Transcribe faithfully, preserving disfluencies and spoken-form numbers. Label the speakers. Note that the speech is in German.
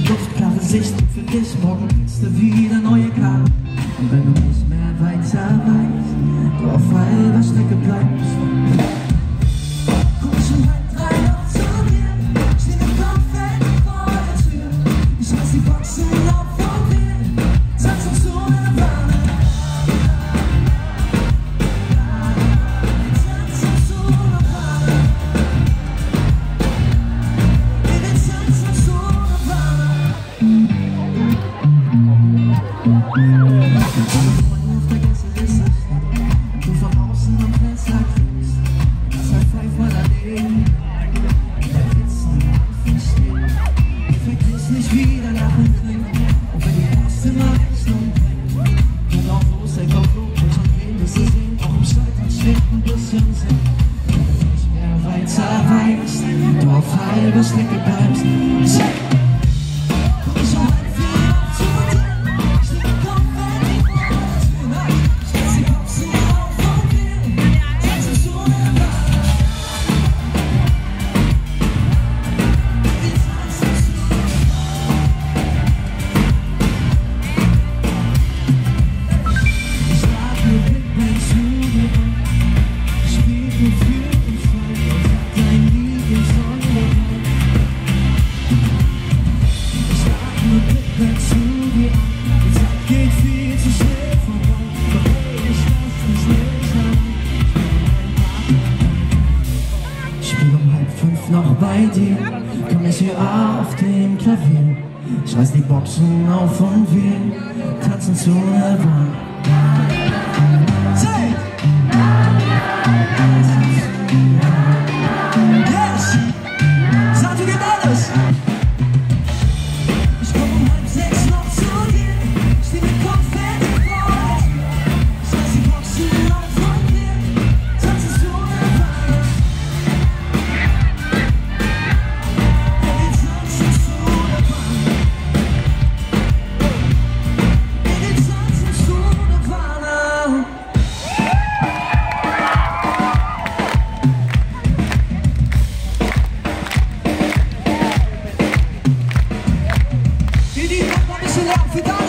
Speaker 1: Luft, klare Sicht für dich. Morgen kriegst du wieder neue Karten. Und wenn du nicht mehr weiter weißt, du auf halber Strecke bleibst. Komm schon halb drei noch zu dir, steh mit Konfetti vor der Tür. Ich lass die Boxen auf und wir tanzen zu einer Wanne. Tanzen zu einer Wanne. Wir tanzen zu einer Wanne. Du von außen am Fenster kriegst, das ein Pfeifer daneben, der Witz nicht versteht. Die vergisst nicht wieder lachen klingt, und wenn die erste Mal Rechnung bringt, dann auch los, der Kopf lobt und wen wirst du sehen, auch im Scheitern schlägt ein bisschen Sinn. Wenn du nicht mehr weiter weißt, du auf halber Strecke bleibst. Komm schon halb vier auf zu dir, steh mit Konfetti vor der Tür. Ich lass die Boxen auf und wir tanzen zu einer Wanne. Wir tanzen zu einer Wanne. Ich lade mir Big Bang zu dir an, spiel nur für uns frei und sag dein Lied im Sonnenschein. Ich lade mir Big Bang zu dir an, die Zeit geht viel zu schnell vorbei. Doch hey, ich lass dich nicht allein. Ich spiel um halb fünf noch bei dir, komm ich hier auf dem Klavier. Ich reiß die Boxen auf und wir tanzen zu einer Wanne. Say! Yes! Sag, du geht alles! Ich komm um halb sechs noch zu dir, steh mit Konfetti vor der Tür. Ich lass die Boxen auf und wir tanzen zu einer Wanne. Ja, wir tanzen zu einer Wanne. Ja, wir tanzen zu einer Wanne. Die, die, noch ein bisschen Lärm für das.